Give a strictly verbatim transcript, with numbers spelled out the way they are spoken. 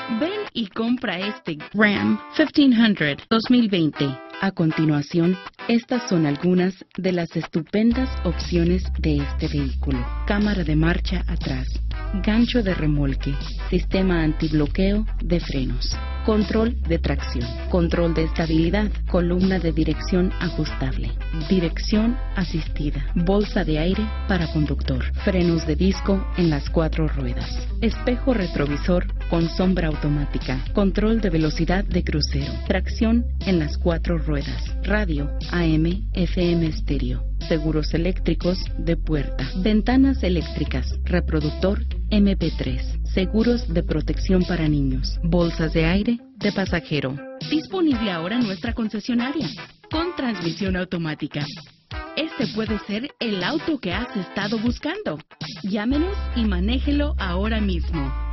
Ven y compra este Ram quince cien dos mil veinte. A continuación, estas son algunas de las estupendas opciones de este vehículo. Cámara de marcha atrás, gancho de remolque, sistema antibloqueo de frenos, control de tracción, control de estabilidad, columna de dirección ajustable, dirección asistida, bolsa de aire para conductor, frenos de disco en las cuatro ruedas, espejo retrovisor con sombra automática, control de velocidad de crucero, tracción en las cuatro ruedas, radio A M F M estéreo, seguros eléctricos de puerta, ventanas eléctricas, reproductor M P tres, seguros de protección para niños, bolsas de aire de pasajero. Disponible ahora en nuestra concesionaria, con transmisión automática. Este puede ser el auto que has estado buscando. Llámenos y manéjelo ahora mismo.